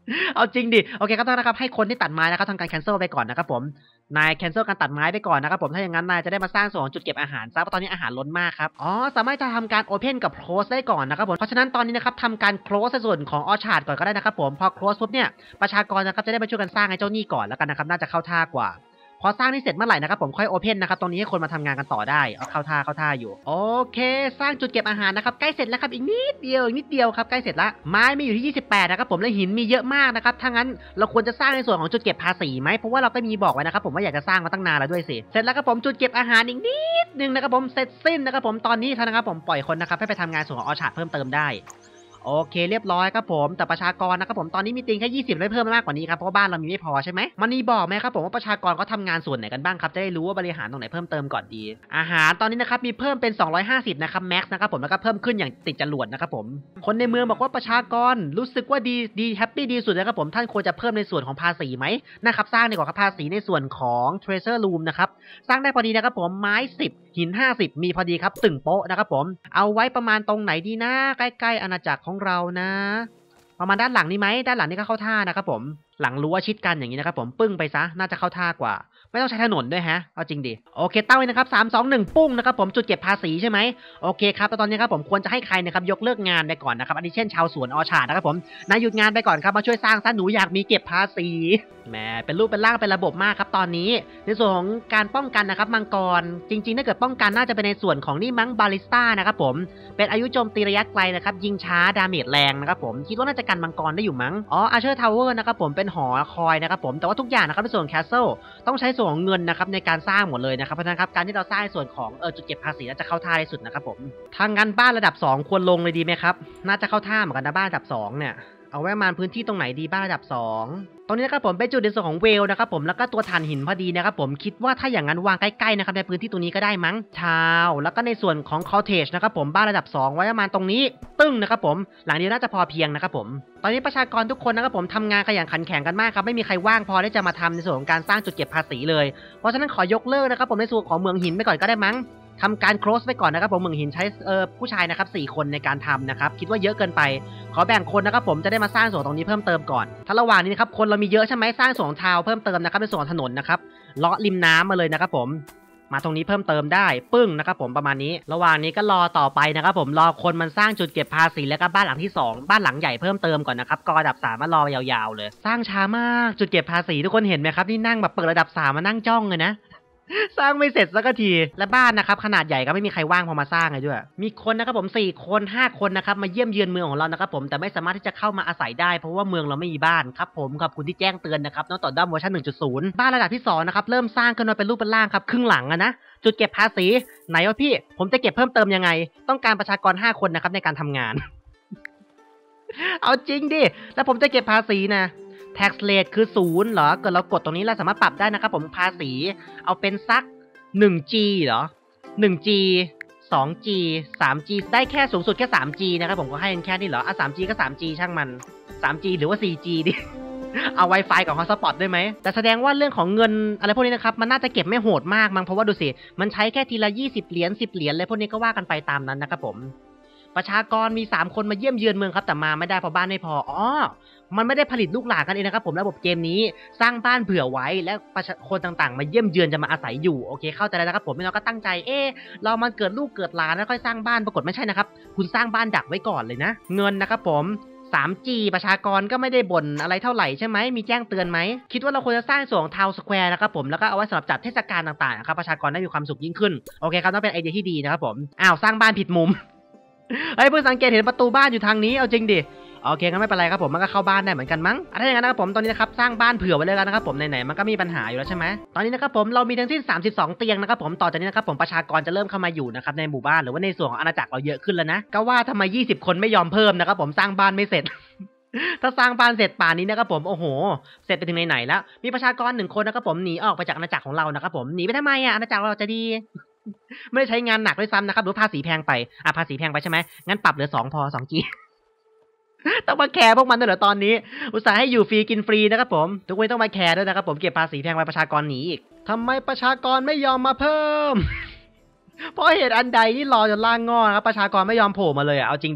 เอาจริงดิโอเคครับท่านนะครับให้คนที่ตัดไม้นะครับทำการ cancel ไปก่อนนะครับผมนาย cancel การตัดไม้ไปก่อนนะครับผมถ้าอย่างนั้นนายจะได้มาสร้างส่วนของจุดเก็บอาหารซะเพราะตอนนี้อาหารล้นมากครับอ๋อสามารถจะทำการ open กับ close ได้ก่อนนะครับผมเพราะฉะนั้นตอนนี้นะครับทำการ close ในส่วนของ orchard ก่อนก็ได้นะครับผมพอ close ปุ๊บเนี่ยประชากรนะครับจะได้มาช่วยกันสร้างไอ้เจ้านี่ก่อนแล้วกันนะครับน่าจะเข้าท่ากว่าพอสร้างนี่เสร็จเมื่อไหร่นะครับผมค่อยโอเพนนะครับตรงนี้ให้คนมาทำงานกันต่อได้เอาเข้าท่าเข้าท่าอยู่โอเคสร้างจุดเก็บอาหารนะครับใกล้เสร็จแล้วครับอีกนิดเดียวอีกนิดเดียวครับใกล้เสร็จละไม้มีอยู่ที่ยี่สิบแปดนะครับผมและหินมีเยอะมากนะครับถ้างั้นเราควรจะสร้างในส่วนของจุดเก็บภาษีไหมเพราะว่าเราก็มีบอกไว้นะครับผมว่าอยากจะสร้างมาตั้งนานแล้วด้วยสิเสร็จแล้วครับผมจุดเก็บอาหารอีกนิดนึงนะครับผมเสร็จสิ้นนะครับผมตอนนี้ท่านนะครับผมปล่อยคนนะครับให้ไปทำงานส่วนของออชาร์ดเพิ่มเติมได้โอเคเรียบร้อยครับผมแต่ประชากรนะครับผมตอนนี้มีตีนแค่ยี่สิบไม่เพิ่มมากกว่านี้ครับเพราะบ้านเรามีไม่พอใช่ไหมมันนี่บอกไหมครับผมว่าประชากรเขาทำงานส่วนไหนกันบ้างครับจะได้รู้ว่าบริหารตรงไหนเพิ่มเติมก่อนดีอาหารตอนนี้นะครับมีเพิ่มเป็นสองร้อยห้าสิบนะครับแม็กซ์นะครับผมแล้วก็เพิ่มขึ้นอย่างติดจรวดนะครับผมคนในเมืองบอกว่าประชากรรู้สึกว่าดีดีแฮปปี้ดีสุดนะครับผมท่านควรจะเพิ่มในส่วนของภาษีไหมนะครับสร้างดีกว่าครับภาษีในส่วนของ treasure room นะครับสร้างได้พอดีนะครับผมไม้สิบหินห้าสิบมีพอดีครับตึงโป๊ะนะครับผมเอาไว้ประมาณตรงไหนดีนะใกล้ๆอาณาจักรของเรานะประมาณด้านหลังนี้ไหมด้านหลังนี้ก็เข้าท่านะครับผมหลังรั้วชิดกันอย่างนี้นะครับผมปึ้งไปซะน่าจะเข้าท่ากว่าไม่ต้องใช้ถนนด้วยฮะเอาจริงดิโอเคตั้งไว้นะครับสาม สอง หนึ่งปุ้งนะครับผมจุดเก็บภาษีใช่ไหมโอเคครับตอนนี้ครับผมควรจะให้ใครนะครับยกเลิกงานไปก่อนนะครับอันนี้เช่นชาวสวนออชาร์ดนะครับผมนายหยุดงานไปก่อนครับมาช่วยสร้างซะหนูอยากมีเก็บภาษีแหมเป็นรูปเป็นร่างเป็นระบบมากครับตอนนี้ในส่วนของการป้องกันนะครับมังกรจริงๆถ้าเกิดป้องกันน่าจะเป็นในส่วนของนี่มั้งบาลิสต้านะครับผมเป็นอายุโจมตีระยะไกลนะครับยิงช้าดาเมจแรงนะครับผมคิดว่าน่าจะกันมังกรได้อยู่มั้งอ๋ออาเชอร์ทาวเวอร์นะครับผมเป็นหอคอยนะครับผมแต่ว่าทุกอย่างนะครับในส่วนของแคสเซิลต้องใช้ส่วนของเงินนะครับในการสร้างหมดเลยนะครับเพราะฉะนั้นครับการที่เราสร้างส่วนของเออจุดเก็บภาษีน่าจะเข้าท่าที่สุดนะครับผมทางงานบ้านระดับสองควรลงเลยดีไหมครับน่าจะเข้าท่าเหมือนกันนะบ้านระดับสองเนี่ยเอาไว้ประมาณพื้นที่ตรงไหนดีบ้านระดับสองตรงนี้นะครับผมเป็นจุดในส่วนของเวลนะครับผมแล้วก็ตัวถ่านหินพอดีนะครับผมคิดว่าถ้าอย่างนั้นวางใกล้ๆนะครับในพื้นที่ตรงนี้ก็ได้มั้งชาวแล้วก็ในส่วนของคอเทจนะครับผมบ้านระดับสองไว้ประมาณตรงนี้ตึ้งนะครับผมหลังนี้น่าจะพอเพียงนะครับผมตอนนี้ประชากรทุกคนนะครับผมทำงานขยันขันแข็งกันมากครับไม่มีใครว่างพอที่จะมาทำในส่วนของการสร้างจุดเก็บภาษีเลยเพราะฉะนั้นขอยกเลิกนะครับผมในส่วนของเมืองหินไปก่อนก็ได้มั้งทำการ close ไปก่อนนะครับผมเมืองหินใช้เอ่อผู้ชายนะครับสี่คนในการทำนะครับคิดว่าเยอะเกินไปขอแบ่งคนนะครับผมจะได้มาสร้างส่วนตรงนี้เพิ่มเติมก่อนถ้าระหว่างนี้นะครับคนเรามีเยอะใช่ไหมสร้างส่วนทาวเพิ่มเติมนะครับในส่วนถนนนะครับเลาะริมน้ำมาเลยนะครับผมมาตรงนี้เพิ่มเติมได้ปึ้งนะครับผมประมาณนี้ระหว่างนี้ก็รอต่อไปนะครับผมรอคนมันสร้างจุดเก็บภาษีแล้วก็บ้านหลังที่สองบ้านหลังใหญ่เพิ่มเติมก่อนนะครับกอระดับสามมารอยาวๆเลยสร้างช้ามากจุดเก็บภาษีทุกคนเห็นไหมครับนี่นั่งแบบเปิดระดับสามมานั่งจ้องเลยนะสร้างไม่เสร็จสักทีและบ้านนะครับขนาดใหญ่ก็ไม่มีใครว่างพอมาสร้างเลยด้วยมีคนนะครับผมสี่คนห้าคนนะครับมาเยี่ยมเยือนเมืองของเรานะครับผมแต่ไม่สามารถที่จะเข้ามาอาศัยได้เพราะว่าเมืองเราไม่มีบ้านครับผมขอบคุณที่แจ้งเตือนนะครับน้องต่อด้อมเวอร์ชัน หนึ่งจุดศูนย์ บ้านระดับที่สองนะครับเริ่มสร้างขึ้นมาเป็นรูปเป็นร่างครับครึ่งหลังอะนะจุดเก็บภาษีไหนวะพี่ผมจะเก็บเพิ่มเติมยังไงต้องการประชากรห้าคนนะครับในการทำงาน เอาจริงดิแล้วผมจะเก็บภาษีนะtax rate คือศูนย์เหรอเกิดเรากดตรงนี้เราสามารถปรับได้นะครับผมภาษีเอาเป็นสัก หนึ่งจี เหรอ หนึ่งจี สองจี สามจี ได้แค่สูงสุดแค่ สามจี นะครับผมก็ให้แค่นี้เหรออ่ะ สามจี ก็ สามจี ช่างมัน สามจี หรือว่า สี่จี ดิ เอา Wi-Fi กับ Hotspot ได้ไหมแต่แสดงว่าเรื่องของเงินอะไรพวกนี้นะครับมันน่าจะเก็บไม่โหดมากมั้งเพราะว่าดูสิมันใช้แค่ทีละยี่สิบเหรียญสิบเหรียญอะไรพวกนี้ก็ว่ากันไปตามนั้นนะครับผมประชากรมีสามคนมาเยี่ยมเยือนเมืองครับแต่มาไม่ได้เพราะบ้านไม่พออ๋อมันไม่ได้ผลิตลูกหลานกันเองนะครับผมระบบเกมนี้สร้างบ้านเผื่อไว้และประชาคนต่างๆมาเยี่ยมเยือนจะมาอาศัยอยู่โอเคเข้าใจแล้วนะครับผมพี่น้องก็ตั้งใจเอ๊เรามันเกิดลูกเกิดหลานแล้วค่อยสร้างบ้านปรากฏไม่ใช่นะครับคุณสร้างบ้านดักไว้ก่อนเลยนะเงินนะครับผม สามจี ประชากรก็ไม่ได้บ่นอะไรเท่าไหร่ใช่ไหมมีแจ้งเตือนไหมคิดว่าเราควรจะสร้างส่วนของทาวน์สแควร์นะครับผมแล้วก็เอาไว้สำหรับจัดเทศกาลต่างๆครับประชากรได้มีความสุขยิ่งขึ้นโอเคครับนั่นเป็นไอเดียที่ดีนะครับผมอ้าวสร้างบ้านผิดมุม เฮ้ยเพิ่งสังเกตเห็นประตูบ้านอยู่ทางนี้เอาจริงดิโอเคงั้นไม่เป็นไรครับผมมันก็เข้าบ้านได้เหมือนกันมั้งถ้าอย่างนั้นนะครับผมตอนนี้นะครับสร้างบ้านเผื่อไว้เลยกันนะครับผมไหนๆมันก็มีปัญหาอยู่แล้วใช่ไหมตอนนี้นะครับผมเรามีทั้งสิ้นสามสิบสองเตียงนะครับผมต่อจากนี้นะครับผมประชากรจะเริ่มเข้ามาอยู่นะครับในหมู่บ้านหรือว่าในส่วนของอาณาจักรเราเยอะขึ้นแล้วนะก็ว่าทำไมยี่สิบคนไม่ยอมเพิ่มนะครับผมสร้างบ้านไม่เสร็จ ถ้าสร้างบ้านเสร็จป่านนี้นะครับผมโอ้โหเสร็จไปถึงไหนๆแล้วมีประชากรหนึ่งคนนะครับผมหนีออกไปจากอาณาจักรของเรานะครับผมหนีไปทำไมอ่ะอาณาจักรเราจะดี ไม่ได้ใช้งานหนักด้วยซ้ำนะครับหรือภาษีแพงไปอ่ะภาษีแพงไปใช่ไหมงั้นปรับเหลือสองพอ สองจี ต้องมาแคร์พวกมันด้วยเหรอตอนนี้อุตส่าห์ให้อยู่ฟรีกินฟรีนะครับผมทุกคนต้องมาแคร์ด้วยนะครับผมเก็บภาษีแพงไปประชากรหนีอีกทำไมประชากรไม่ยอมมาเพิ่ม เพราะเหตุอันใดที่รอจนล่างงอครับประชากรไม่ยอมโผล่มาเลยอ่ะเอาจริงดิ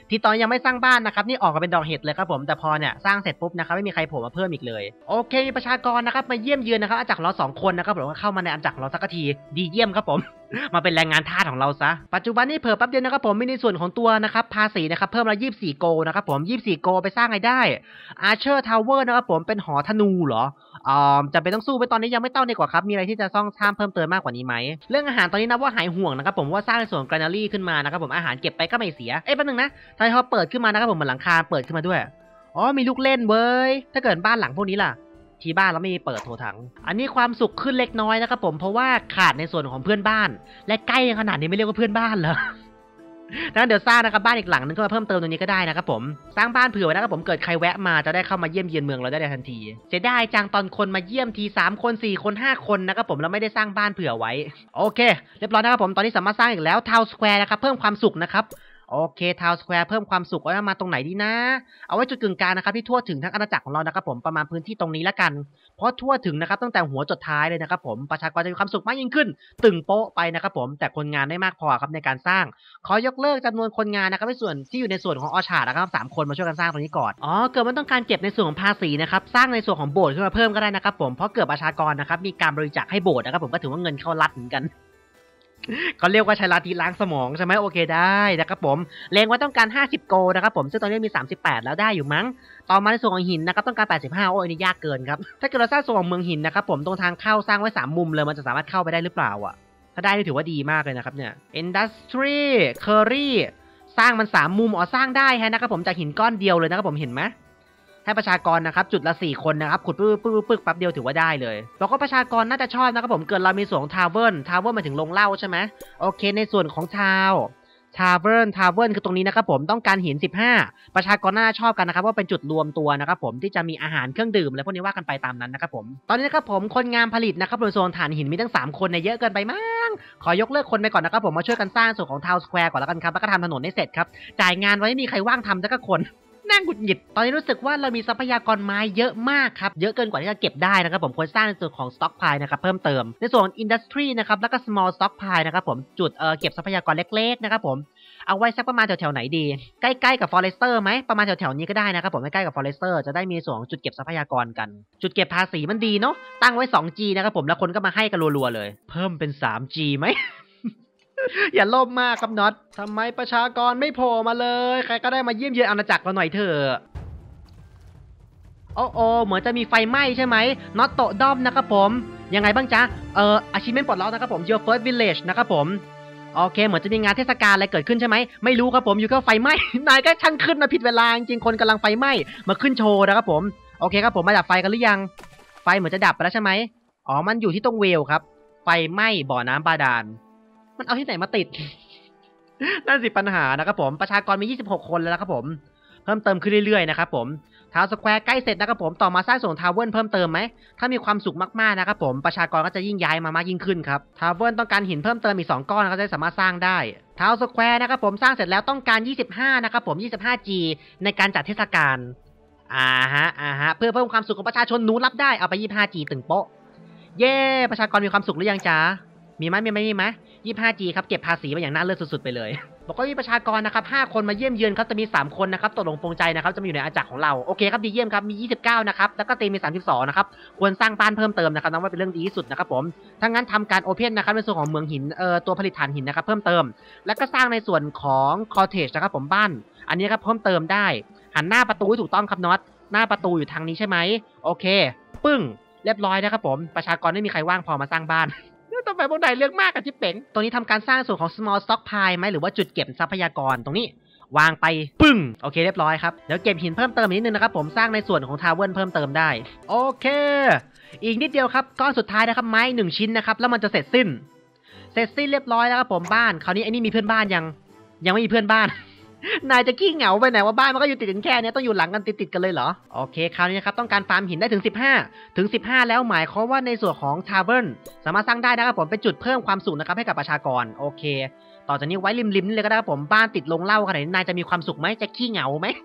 ที่ตอนยังไม่สร้างบ้านนะครับนี่ออกมาเป็นดอกเห็ดเลยครับผมแต่พอเนี่ยสร้างเสร็จปุ๊บนะครับไม่มีใครโผล่มาเพิ่มอีกเลยโอเคมีประชากรนะครับมาเยี่ยมเยือนนะครับอาณาจักรเราสองคนนะครับผมก็เข้ามาในอาณาจักรเราสักทีดีเยี่ยมครับผม มาเป็นแรงงานทาสของเราซะปัจจุบันนี้เพิ่มแป๊บเดียวนะครับผมมีในส่วนของตัวนะครับภาษีนะครับเพิ่มละยี่สิบสี่โกนะครับผมยี่สิบสี่โกไปสร้างไงได้ Archer Tower นะครับผมเป็นหอธนูเหรออ่าจำเป็นต้องสู้ไปตอนนี้ยังไม่ต้องดีกว่าครับมีอะไรที่จะต้องสร้างเพิ่มเติมมากกว่านี้ไหมเรื่องอาหารตอนนี้นับว่าหายห่วงนะครับผมว่าสร้างในส่วนของ Granary ขึ้นมานะครับผมอาหารเก็บไปก็ไม่เสียเอ้ยแป๊บนึงนะทำไมพอเปิดขึ้นมานะครับผมเหมือนหลังคาเปิดขึ้นมาด้วยอ๋อมีลูกเล่นเว้ยถ้าเกิดบ้านหลังพวกนี้ล่ะที่บ้านเราไม่มีเปิดโถถังอันนี้ความสุขขึ้นเล็กน้อยนะครับผมเพราะว่าขาดในส่วนของเพื่อนบ้านและใกล้ขนาดนี้ไม่เรียกว่าเพื่อนบ้านเหรอดังนั้นเดี๋ยวสร้างนะครับบ้านอีกหลังนึงก็มาเพิ่มเติมตรงนี้ก็ได้นะครับผมสร้างบ้านเผื่อไว้นะครับผมเกิดใครแวะมาจะได้เข้ามาเยี่ยมเยียนเมืองเราได้ทันทีเสียดายจังตอนคนมาเยี่ยมทีสามคนสี่คนห้าคนนะครับผมเราไม่ได้สร้างบ้านเผื่อไว้โอเคเรียบร้อยนะครับผมตอนนี้สามารถสร้างอีกแล้วทาวน์สแควร์นะครับเพิ่มความสุขนะครับโอเคทาวน์สแควร์เพิ่มความสุขเอามาตรงไหนดีนะเอาไว้จุดกึ่งกลางนะครับที่ทั่วถึงทั้งอาณาจักรของเรานะครับผมประมาณพื้นที่ตรงนี้ละกันเพราะทั่วถึงนะครับตั้งแต่หัวจดท้ายเลยนะครับผมประชากรจะมีความสุขมากยิ่งขึ้นตึงโป๊ะไปนะครับผมแต่คนงานไม่มากพอครับในการสร้างขอยกเลิกจำนวนคนงานนะครับในส่วนที่อยู่ในส่วนของออชาร์ดนะครับสามคนมาช่วยกันสร้างตรงนี้ก่อนอ๋อเกิดมันต้องการเก็บในส่วนของภาษีนะครับสร้างในส่วนของโบสถ์ขึ้นมาเพิ่มก็ได้นะครับผมเพราะเกิดประชากรนะครับมีการบริจาคให้โบสถ์นะครับผมก็ถือว่าเงินเข้ารัฐเหมือนกันเขาเรียกว่าใช้ลัทธิล้างสมองใช่ไหมโอเคได้นะครับผมเลงไว้ต้องการห้าสิบโกนะครับผมซึ่งตอนนี้มีสามสิบแปดแล้วได้อยู่มั้งต่อมาในส่วนของหินนะครับต้องการแปดสิบห้าโอ้ยนี่ยากเกินครับถ้าเกิดเราสร้างส่วนของเมืองหินนะครับผมตรงทางเข้าสร้างไว้สามมุมเลยมันจะสามารถเข้าไปได้หรือเปล่าอ่ะถ้าได้ถือว่าดีมากเลยนะครับเนี่ย Industry Curry สร้างมันสามมุมอ๋อสร้างได้ฮะนะครับผมจากหินก้อนเดียวเลยนะครับผมเห็นไหมให้ประชากรนะครับจุดละสี่คนนะครับขุดปึ๊บปึ๊บปึ๊บแป๊บเดียวถือว่าได้เลยแล้วก็ประชากรน่าจะชอบนะครับผมเกิดเรามีส่วนของทาวเวิร์นทาวเวิร์นมาถึงโรงเหล้าใช่ไหมโอเคในส่วนของทาวทาวเวิร์นทาวเวิร์นคือตรงนี้นะครับผมต้องการหินสิบห้าประชากรน่าจะชอบกันนะครับว่าเป็นจุดรวมตัวนะครับผมที่จะมีอาหารเครื่องดื่มอะไรพวกนี้ว่ากันไปตามนั้นนะครับผมตอนนี้นะครับผมคนงานผลิตนะครับในโซนฐานหินมีตั้งสามคนเนี่ยเยอะเกินไปมั้งขอยกเลิกคนไปก่อนนะครับผมมาช่วยกันสร้างส่วนของทาวน์สแควร์ก่อนแล้วกันครับแล้วก็ทำถนนให้เสร็จครับจ่ายงานไว้ไม่มีใครว่างทำสักคนน่าหงุดหงิดตอนนี้รู้สึกว่าเรามีทรัพยากรไม้เยอะมากครับเยอะเกินกว่าที่จะเก็บได้นะครับผมควรสร้างในส่วนของ stock pile นะครับเพิ่มเติมในส่วน industry นะครับแล้วก็ small stock pile นะครับผมจุดเอ่อเก็บทรัพยากรเล็กๆนะครับผมเอาไว้สักประมาณแถวๆไหนดีใกล้ๆกับ forester ไหมประมาณแถวๆนี้ก็ได้นะครับผมใกล้ๆกับ forester จะได้มีส่วนของจุดเก็บทรัพยากรกันจุดเก็บภาษีมันดีเนาะตั้งไว้ สองจี นะครับผมแล้วคนก็มาให้กันรัวๆเลยเพิ่มเป็น สามจี ไหม อย่าโลภมากครับน็อตทำไมประชากรไม่โผล่มาเลยใครก็ได้มาเยี่ยมเยือนอาณาจักรเราหน่อยเถอะโอ้โอเหมือนจะมีไฟไหม้ใช่ไหมน็อตโตะด้อมนะครับผมยังไงบ้างจ๊ะเอ่ออาชีพปลดล็อกนะครับผม Your First Village นะครับผมโอเคเหมือนจะมีงานเทศกาลอะไรเกิดขึ้นใช่ไหมไม่รู้ครับผมอยู่ก็ไฟไหม้ นายก็ช่างขึ้นมาผิดเวลาจริงๆคนกำลังไฟไหม้มาขึ้นโชว์นะครับผมโอเคครับผมมาดับไฟกันหรือยังไฟเหมือนจะดับไปแล้วใช่ไหมอ๋อมันอยู่ที่ตรงเวลครับไฟไหม้บ่อน้ำบาดาลมันเอาที่ไหนมาติด นั่นสิปัญหานะครับผมประชากรมียี่สิบหกคนแล้วนะครับผมเพิ่มเติมขึ้นเรื่อยๆนะครับผมทาวน์สแควร์ใกล้เสร็จนะครับผมต่อมาสร้างส่วนทาวเวิร์นเพิ่มเติมไหมถ้ามีความสุขมากๆนะครับผมประชากรก็จะยิ่งย้ายมามากยิ่งขึ้นครับทาวเวิร์นต้องการหินเพิ่มเติมอีกสองก้อนก็จะสามารถสร้างได้ทาวน์สแควร์นะครับผมสร้างเสร็จแล้วต้องการยี่สิบห้านะครับผม ยี่สิบห้าจี ในการจัดเทศกาลอ่าฮะอ่าฮะเพื่อเพิ่มความสุขของประชาชนหนูรับได้เอาไป ยี่สิบห้าจี ตึงโป๊ะเย้ประชากรมีความสุขหรือยังจ๊ะมีไหมมีไหมมีไหม ยี่สิบห้าจี ครับเก็บภาษีมาอย่างน่าเลิศสุดๆไปเลยบอกว่ามีประชากรนะครับห้าคนมาเยี่ยมเยือนครับจะมีสามคนนะครับตกลงปรงใจนะครับจะมาอยู่ในอาณาจักรของเราโอเคครับดีเยี่ยมครับมียี่สิบเก้านะครับแล้วก็เตมีสามสิบสองนะครับควรสร้างบ้านเพิ่มเติมนะครับนับว่าเป็นเรื่องดีที่สุดนะครับผมถ้างั้นทำการโอเพนนะครับในส่วนของเมืองหินเอ่อตัวผลิตถ่านหินนะครับเพิ่มเติมแล้วก็สร้างในส่วนของคอเทจนะครับผมบ้านอันนี้ครับเพิ่มเติมได้หันหน้าประตูให้ถูกต้องครับน็อตหน้าประตูอยู่ทางนี้ใช่ไหมโอเคปึ้งเรียบร้อยนะครับผมประชากรไม่มีใครว่างพอมาสร้างบ้านต่อไปพวกนายเรื่องมากกับจิ๊บเป๋งตรงนี้ทำการสร้างส่วนของ small stock pile ไหมหรือว่าจุดเก็บทรัพยากรตรงนี้วางไปปึ้งโอเคเรียบร้อยครับเดี๋ยวเก็บหินเพิ่มเติมนิดนึงนะครับผมสร้างในส่วนของทาวเวิร์นเพิ่มเติมได้โอเคอีกนิดเดียวครับก้อนสุดท้ายนะครับไม้หนึ่งชิ้นนะครับแล้วมันจะเสร็จสิ้นเสร็จสิ้นเรียบร้อยแล้วครับผมบ้านคราวนี้ไอ้นี่มีเพื่อนบ้านยังยังไม่มีเพื่อนบ้าน นายจะขี้เหงาไปไหนว่าบ้านมันก็อยู่ติดกันแค่นี้ต้องอยู่หลังกันติดๆกันเลยเหรอโอเคคราวนี้นะครับต้องการฟาร์มหินได้ถึงสิบห้าถึงสิบห้าแล้วหมายความว่าในส่วนของทาวเวิร์นสามารถสร้างได้นะครับผมเป็นจุดเพิ่มความสุขนะครับให้กับประชากรโอเคต่อจากนี้ไว้ริมๆนี่เลยก็ได้ครับผมบ้านติดลงเหล้าขนาดนี้นายจะมีความสุขไหมจะขี้เหงาไหม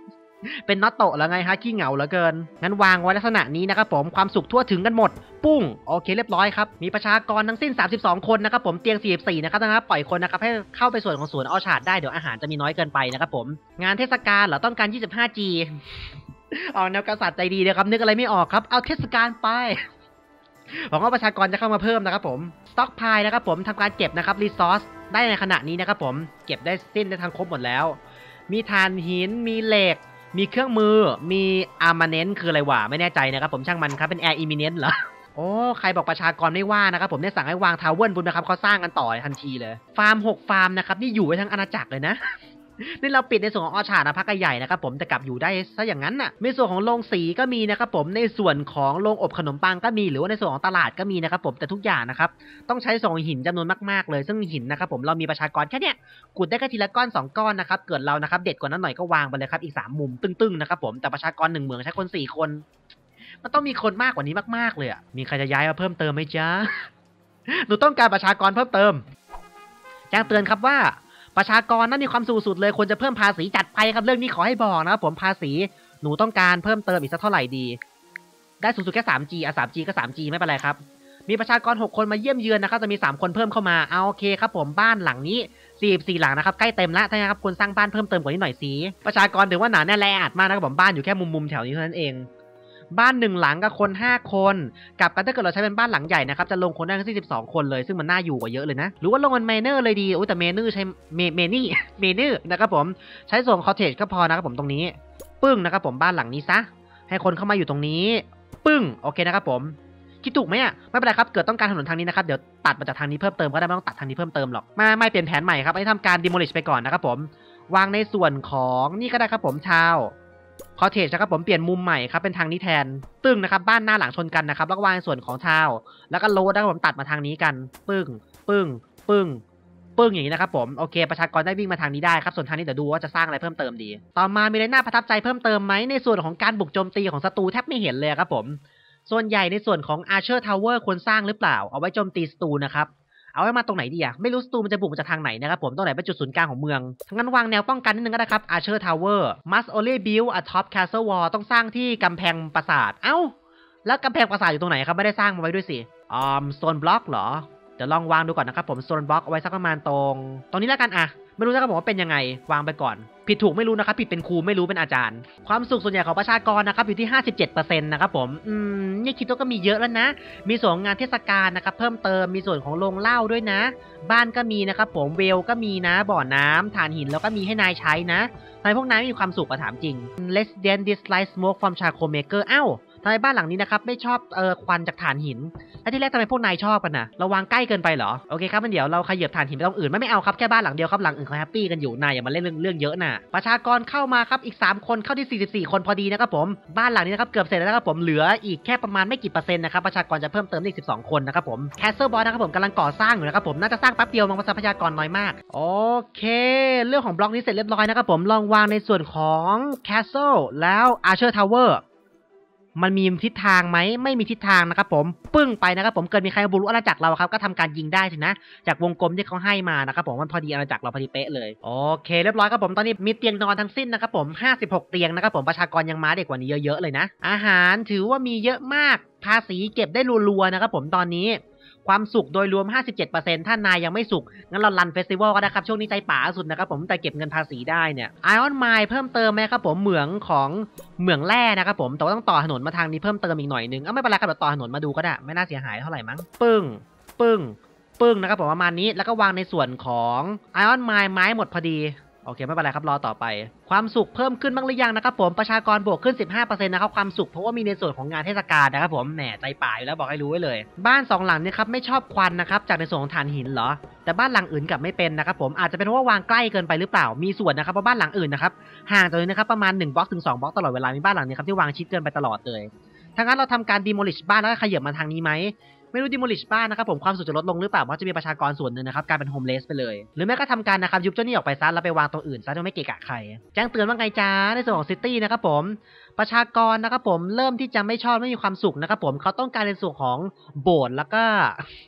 เป็นน็อตโตะแล้วไงฮะขี้เหงาเหลือเกินงั้นวางไว้ลักษณะนี้นะครับผมความสุขทั่วถึงกันหมดปุ้งโอเคเรียบร้อยครับมีประชากรทั้งสิ้นสามสิบสองคนนะครับผมเตียงสี่สิบสี่นะครับนะครับปล่อยคนนะครับให้เข้าไปส่วนของสวนออชาร์ดได้เดี๋ยวอาหารจะมีน้อยเกินไปนะครับผมงานเทศกาลเหรอต้องการ ยี่สิบห้าจี เอาแนวกษัตริย์ใจดีเลยครับนึกอะไรไม่ออกครับเอาเทศกาลไปหวังว่าประชากรจะเข้ามาเพิ่มนะครับผมสต็อกพายนะครับผมทำการเก็บนะครับรีซอสได้ในขณะนี้นะครับผมเก็บได้สิ้นได้ทั้งครบหมดแล้วมีถ่านหินมีเหล็กมีเครื่องมือมีอาร์มาเนนต์คืออะไรวะไม่แน่ใจนะครับผมช่างมันครับเป็นแอร์อิมิเนนต์เหรอโอ้ใครบอกประชากรไม่ว่านะครับผมได้สั่งให้วางทาวเวอร์ปุ๊บนะครับเขาสร้างกันต่อทันทีเลยฟาร์มหกฟาร์มนะครับนี่อยู่ไว้ทั้งอาณาจักรเลยนะ นี่เราปิดในส่วนของออชาร์ดนะพักใหญ่นะครับผมแต่กลับอยู่ได้ซะอย่างนั้นน่ะในส่วนของโรงสีก็มีนะครับผมในส่วนของโรงอบขนมปังก็มีหรือว่าในส่วนของตลาดก็มีนะครับผมแต่ทุกอย่างนะครับต้องใช้ส่งหินจำนวนมากๆเลยซึ่งหินนะครับผมเรามีประชากรแค่เนี้ยขุดได้แค่ทีละก้อนสองก้อนนะครับเกิดเรานะครับเด็ดกว่านั้นหน่อยก็วางไปเลยครับอีกสามมุมตึ้งๆนะครับผมแต่ประชากรหนึ่งเมืองใช้คนสี่คนมันต้องมีคนมากกว่านี้มากๆเลยอ่ะมีใครจะย้ายมาเพิ่มเติมไหมจ๊ะ หนูต้องการประชากรเพิ่มเติมแจ้งเตือนครับว่าประชากรนั้นมีความสูงสุดเลยควรจะเพิ่มภาษีจัดไปครับเรื่องนี้ขอให้บอกนะครับผมภาษีหนูต้องการเพิ่มเติมอีกสักเท่าไหร่ดีได้สูงสุดแค่ สามจี อ่ะ สามจี ก็ สามจี ไม่เป็นไรครับมีประชากรหกคนมาเยี่ยมเยือนนะครับจะมีสามคนเพิ่มเข้ามาเอาโอเคครับผมบ้านหลังนี้สี่สิบสี่หลังนะครับใกล้เต็มแล้วถ้าอย่างนั้นครับควรสร้างบ้านเพิ่มเติมกว่านี้หน่อยสิประชากรถือว่าหนาแน่นแออัดมากนะครับผมบ้านอยู่แค่มุมๆแถวนี้เท่านั้นเองบ้านหนึ่งหลังกับคนห้าคนกับกันถ้าเกิดเราใช้เป็นบ้านหลังใหญ่นะครับจะลงคนได้ทั้งสิ้นสิบสองคนเลยซึ่งมันน่าอยู่กว่าเยอะเลยนะหรือว่าลงมันเมเนอร์เลยดีโอ้แต่เมเนอร์ใช้เมเมนี่เมเนอร์นะครับผมใช้ส่วนคอเทจก็พอนะครับผมตรงนี้ปึ้งนะครับผมบ้านหลังนี้ซะให้คนเข้ามาอยู่ตรงนี้ปึ้งโอเคนะครับผมคิดถูกไหมอ่ะไม่เป็นไรครับเกิดต้องการถนนทางนี้นะครับเดี๋ยวตัดมาจากทางนี้เพิ่มเติมก็ได้ไม่ต้องตัดทางนี้เพิ่มเติมหรอกไม่ไม่เปลี่ยนแผนใหม่ครับให้ทำการ demolish ไปก่อนนะครับผมวางในส่วนของนี่ก็ได้ครับผมชาวคอเทจนะครับผมเปลี่ยนมุมใหม่ครับเป็นทางนี้แทนตึ้งนะครับบ้านหน้าหลังชนกันนะครับแล้วก็วางในส่วนของชาวแล้วก็โลดนะครับผมตัดมาทางนี้กันปึ้งปึ้งปึ้งปึ้งอย่างนี้นะครับผมโอเคประชากรได้วิ่งมาทางนี้ได้ครับส่วนทางนี้เดี๋ยวดูว่าจะสร้างอะไรเพิ่มเติมดีต่อมามีอะไรน่าประทับใจเพิ่มเติมไหมในส่วนของการบุกโจมตีของศัตรูแทบไม่เห็นเลยครับผมส่วนใหญ่ในส่วนของ Archer Tower ควรสร้างหรือเปล่าเอาไว้โจมตีศัตรูนะครับเอาไว้มาตรงไหนดีอะไม่รู้ศัตรูมันจะบุกมาจากทางไหนนะครับผมตรงไหนเป็นจุดศูนย์กลางของเมืองทั้งนั้นวางแนวป้องกันนิดนึงก็ได้ครับ Archer Tower must only build a top castle wall ต้องสร้างที่กำแพงปราสาทเอ้าแล้วกำแพงปราสาทอยู่ตรงไหนครับไม่ได้สร้างมาไว้ด้วยสิอ่า stone block เหรอเดี๋ยวลองวางดูก่อนนะครับผม stone block เอาไว้สักประมาณตรงตรงนี้แล้วกันอะไม่รู้นะครับผมว่าเป็นยังไงวางไปก่อนผิดถูกไม่รู้นะครับผิดเป็นครูไม่รู้เป็นอาจารย์ความสุขส่วนใหญ่ของประชากรนะครับอยู่ที่ ห้าสิบเจ็ดเปอร์เซ็นต์ นะครับผมอืมนี่คิดว่าก็มีเยอะแล้วนะมีส่วนงานเทศกาลนะครับเพิ่มเติมมีส่วนของโรงเหล้าด้วยนะบ้านก็มีนะครับผมเวลก็มีนะบ่อน้ำถ่านหินแล้วก็มีให้นายใช้นะทำไมพวกนายไม่มีความสุขอะถามจริง Resident dislike smoke from charcoal maker เอ้าทำไมบ้านหลังนี้นะครับไม่ชอบเอ่อควันจากถ่านหินแล้วที่แรกทำไมพวกนายชอบกันนะเราวางใกล้เกินไปเหรอโอเคครับมันเดี๋ยวเราขยับถ่านหินไปตรงอื่นไม่ไม่เอาครับแค่บ้านหลังเดียวครับหลังอื่นเขาแฮปปี้กันอยู่นายอย่ามาเล่นเรื่องเรื่องเยอะนะประชากรเข้ามาครับอีกสามคนเข้าที่สี่สิบสี่คนพอดีนะครับผมบ้านหลังนี้นะครับเกือบเสร็จแล้วนะครับผมเหลืออีกแค่ประมาณไม่กี่เปอร์เซ็นต์นะครับประชากรจะเพิ่มเติมได้อีกสิบสองคนนะครับผม Castle Boss นะครับผมกำลังก่อสร้างอยู่นะครับผมน่าจะสร้างแป๊บเดียวมันทรัพยากรน้อยมากโอเคเรื่องของบล็อกนี้เสร็จเรียบร้อยนะครับผมลองวางในส่วนของ Castle แล้ว Archer Towerมันมีทิศทางไหมไม่มีทิศทางนะครับผมปึ้งไปนะครับผมเกิดมีใครบุรุษอาณาจักรเราครับก็ทำการยิงได้ถึงนะจากวงกลมที่เขาให้มานะครับผมมันพอดีอาณาจักรเราพอดีเป๊ะเลยโอเคเรียบร้อยครับผมตอนนี้มีเตียงนอนทั้งสิ้นนะครับผมห้าสิบหกเตียงนะครับผมประชากรยังมาเด็กกว่านี้เยอะๆเลยนะอาหารถือว่ามีเยอะมากภาษีเก็บได้รัวๆนะครับผมตอนนี้ความสุขโดยรวม ห้าสิบเจ็ดเปอร์เซ็นต์ ถ้านายยังไม่สุขงั้นเรารันเฟสติวัลก็ได้ครับช่วงนี้ใจป่าสุดนะครับผมแต่เก็บเงินภาษีได้เนี่ยไอออนไมล์เพิ่มเติมไหมครับผมเหมืองของเหมืองแร่นะครับผมแต่ว่าต้องต่อถนนมาทางนี้เพิ่มเติมอีกหน่อยนึงเอ้าไม่เป็นไรครับเดี๋ยวต่อถนนมาดูก็ได้ไม่น่าเสียหายเท่าไหร่มั้งปึ้งปึ้งปึ้งนะครับผมประมาณนี้แล้วก็วางในส่วนของไอออนไมล์ไม้หมดพอดีโอเคไม่เป็นไรครับรอต่อไปความสุขเพิ่มขึ้นบ้างหรือยังนะครับผมประชากรบวกขึ้น สิบห้าเปอร์เซ็นต์ นะครับความสุขเพราะว่ามีในส่วนของงานเทศกาลนะครับผมแหมใจป่าอยู่แล้วบอกให้รู้ไว้เลยบ้านสองหลังนี้ครับไม่ชอบควันนะครับจากในส่วนของถ่านหินเหรอแต่บ้านหลังอื่นกลับไม่เป็นนะครับผมอาจจะเป็นเพราะว่าวางใกล้เกินไปหรือเปล่ามีส่วนนะครับเพราะบ้านหลังอื่นนะครับห่างจากนี้นะครับประมาณหนึ่งบล็อกถึงสองบล็อกตลอดเวลามีบ้านหลังนี้ครับที่วางชิดเกินไปตลอดเลยถ้างั้นเราทำการ demolish บ้านแล้วก็ขยับมาทางนี้ไหมไม่รู้ demolish บ้านนะครับผมความสุขจะลดลงหรือเปล่าเพราะจะมีประชากรส่วนหนึ่งนะครับกลายเป็น homeless ไปเลยหรือแม้ก็ทำการนะครับยุบเจ้านี่ออกไปซะแล้วไปวางตรงอื่นซะโดยไม่เกะกะใครแจ้งเตือนว่าไงจ้าในส่วนของ city นะครับผมประชากรนะครับผมเริ่มที่จะไม่ชอบไม่มีความสุขนะครับผมเขาต้องการในส่วนของโบสถ์แล้วก็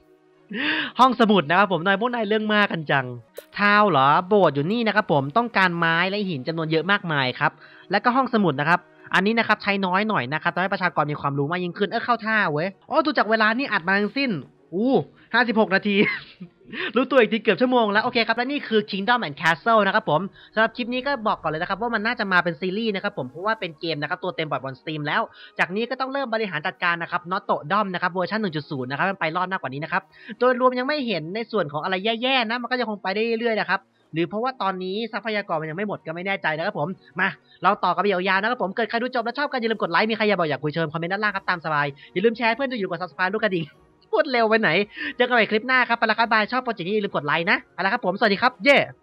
ห้องสมุดนะครับผมนายพวกนายเรื่องมากกันจังทาวเหรอโบสถ์อยู่นี่นะครับผมต้องการไม้และหินจำนวนเยอะมากมายครับแล้วก็ห้องสมุดนะครับอันนี้นะครับใช้น้อยหน่อยนะครับทำให้ประชากรมีความรู้มากยิ่งขึ้นเออเข้าท่าเว้ยอ๋อดูจากเวลานี่อัดมาทั้งสิ้นอู้ห้าสิบหกนาที รู้ตัวอีกทีเกือบชั่วโมงแล้วโอเคครับและนี่คือ Kingdom and Castle นะครับผมสำหรับคลิปนี้ก็บอกก่อนเลยนะครับว่ามันน่าจะมาเป็นซีรีส์นะครับผมเพราะว่าเป็นเกมนะครับตัวเต็มปล่อยบน Steam แล้วจากนี้ก็ต้องเริ่มบริหารจัดการนะครับ Not โตะด้อมนะครับเวอร์ชัน หนึ่งจุดศูนย์ นะครับมันไปรอดมากกว่านี้นะครับโดยรวมยังไม่เห็นในส่วนของอะไรแย่ๆนะมันก็ยังคงไปได้เรื่อยๆนะครับหรือเพราะว่าตอนนี้ทรัพยากรมันยังไม่หมดก็ไม่แน่ใจนะครับผมมาเราต่อกันไปยาวๆนะครับผมเกิดใครดูจบแล้วชอบกันอย่าลืมกดไลค์มีใครอยากบอกอยากคุยเชิญคอมเมนต์ด้านล่างครับตามสบายอย่าลืมแชร์เพื่อนดูอยู่กด Subscribe ลูกกระดิ่งพูดเร็วไปไหนเจอกันใหม่คลิปหน้าครับไปละครับบายชอบโปรเจกต์นี้อย่าลืมกดไลค์นะไปละครับผมสวัสดีครับเย่